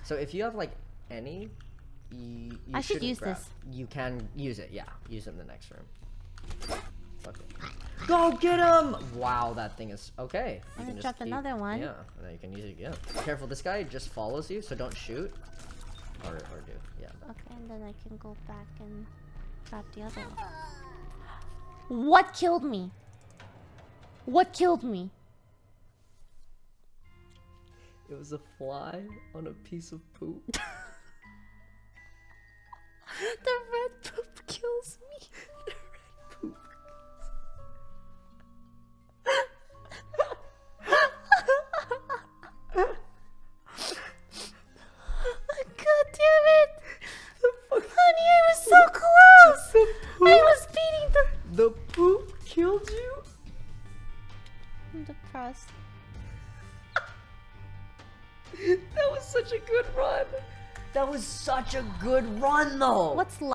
So if you have like any, you I should use grab. this. You can use it. Yeah, use it in the next room. Fuck it. Go get him! Wow, that thing is okay. I'm gonna drop another one. Yeah, and then you can use it again. Careful, this guy just follows you, so don't shoot. Or do. Yeah. Okay, and then I can go back and grab the other one. What killed me? What killed me? It was a fly on a piece of poop. The red poop kills me. The red poop. God damn it! Honey, I was so close! I was beating The poop killed you? I'm depressed. That was such a good run. That was such a good run, though. What's